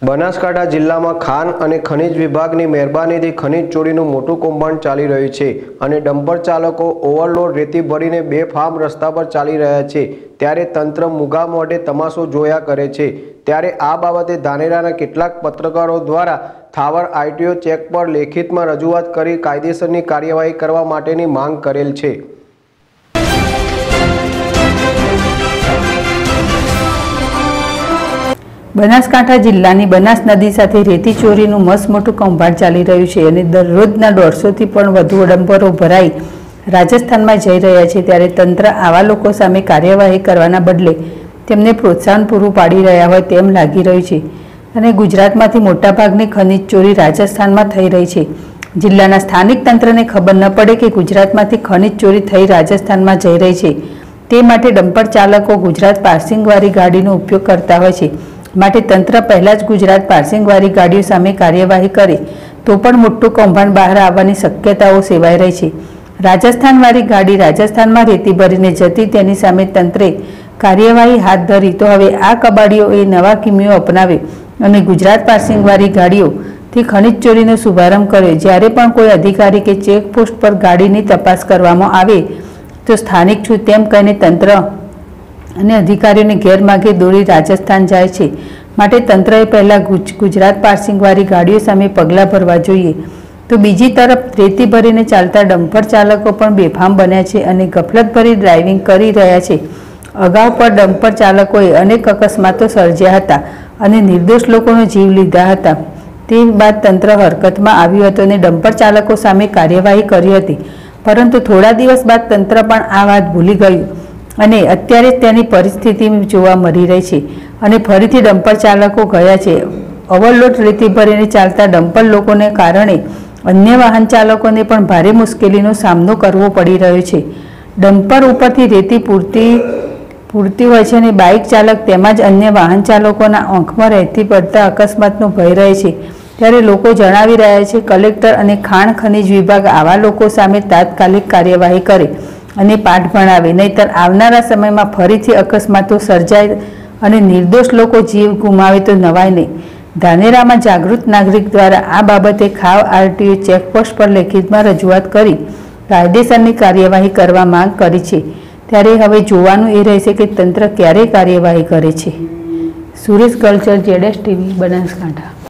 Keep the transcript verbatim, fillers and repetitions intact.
બનાસકાંઠા જિલ્લામાં ખાણ અને ખનિજ વિભાગની મહેરબાનીથી ખનિજ ચોરીનું મોટું કૌભાંડ ચાલી રહ્યું છે અને ડમ્પર ચાલકો ઓવરલોડ રેતી ભરીને બેફામ રસ્તા પર ચાલી રહ્યા છે, ત્યારે તંત્ર મૂગા મોઢે તમાશો જોયા કરે છે। ત્યારે આ બાબતે ધાનેરાના કેટલાક પત્રકારો દ્વારા થાવર આરટીઓ ચેક પર લેખિતમાં રજૂઆત કરી કાયદેસરની કાર્યવાહી કરવા માટેની માંગ કરેલ છે। બનાસકાંઠા જિલ્લાની બનાસ નદી સાથે રેતી ચોરીનું મસ્ત મોટું કૌભાંડ ચાલી રહ્યું છે અને દરરોજના દોઢસોથી પણ વધુ ડમ્પરો ભરાઈ રાજસ્થાનમાં જઈ રહ્યા છે, ત્યારે તંત્ર આવા લોકો સામે કાર્યવાહી કરવાના બદલે તેમને પ્રોત્સાહન પૂરું પાડી રહ્યા હોય તેમ લાગી રહ્યું છે અને ગુજરાતમાંથી મોટાભાગની ખનિજ ચોરી રાજસ્થાનમાં થઈ રહી છે। જિલ્લાના સ્થાનિક તંત્રને ખબર ન પડે કે ગુજરાતમાંથી ખનિજ ચોરી થઈ રાજસ્થાનમાં જઈ રહી છે, તે માટે ડમ્પર ચાલકો ગુજરાત પાર્સિંગવાળી ગાડીનો ઉપયોગ કરતા હોય છે। માટે તંત્ર પહેલા જ ગુજરાત પાર્સિંગવાળી ગાડીઓ સામે કાર્યવાહી કરે તો પણ મોટું કૌભાંડ બહાર આવવાની શક્યતાઓ સેવાઈ રહી છે। રાજસ્થાનવાળી ગાડી રાજસ્થાનમાં રેતી ભરીને જતી તેની સામે તંત્રે કાર્યવાહી હાથ ધરી તો હવે આ કબાડીઓએ નવા કિમીઓ અપનાવે અને ગુજરાત પાર્સિંગવાળી ગાડીઓથી ખનિજ ચોરીનો શુભારંભ કર્યો। જ્યારે પણ કોઈ અધિકારી કે ચેકપોસ્ટ પર ગાડીની તપાસ કરવામાં આવે તો સ્થાનિક છું તેમ કહીને તંત્ર અને અધિકારીઓને ગેરમાર્ગે દોરી રાજસ્થાન જાય છે, માટે તંત્રએ પહેલા ગુજરાત પાર્સિંગવાળી ગાડીઓ સામે પગલાં ભરવા જોઈએ। તો બીજી તરફ રેતી ભરીને ચાલતા ડમ્પર ચાલકો પણ બેફામ બન્યા છે અને ગફલતભરી ડ્રાઇવિંગ કરી રહ્યા છે। અગાઉ પણ ડમ્પર ચાલકોએ અનેક અકસ્માતો સર્જ્યા હતા અને નિર્દોષ લોકોનો જીવ લીધા હતા, તે બાદ તંત્ર હરકતમાં આવ્યું હતું અને ડમ્પર ચાલકો સામે કાર્યવાહી કરી હતી, પરંતુ થોડા દિવસ બાદ તંત્ર પણ આ વાત ભૂલી ગયું અને અત્યારે તેની પરિસ્થિતિ જોવા મળી રહી છે અને ફરીથી ડમ્પર ચાલકો ગયા છે। ઓવરલોડ રેતી ભરીને ચાલતા ડમ્પર લોકોને કારણે અન્ય વાહન ચાલકોને પણ ભારે મુશ્કેલીનો સામનો કરવો પડી રહ્યો છે। ડમ્પર ઉપરથી રેતી પૂરતી પૂરતી હોય છે અને બાઇક ચાલક તેમજ અન્ય વાહન ચાલકોના આંખમાં રહેતી પડતા અકસ્માતનો ભય રહે છે, ત્યારે લોકો જણાવી રહ્યા છે કલેક્ટર અને ખાણ ખનિજ વિભાગ આવા લોકો સામે તાત્કાલિક કાર્યવાહી કરે અને પાઠ ભણાવે, નહીતર આવનારા સમયમાં ફરીથી અકસ્માતો સર્જાય અને નિર્દોષ લોકો જીવ ગુમાવે તો નવાય નહીં। ધાનેરામાં જાગૃત નાગરિક દ્વારા આ બાબતે ખાવ આરટીઓ ચેકપોસ્ટ પર લેખિતમાં રજૂઆત કરી કાયદેસરની કાર્યવાહી કરવા માંગ કરી છે, ત્યારે હવે જોવાનું એ રહેશે કે તંત્ર ક્યારે કાર્યવાહી કરે છે। સુરેશ કલ્ચર, જેડેશ ટીવી, બનાસકાંઠા।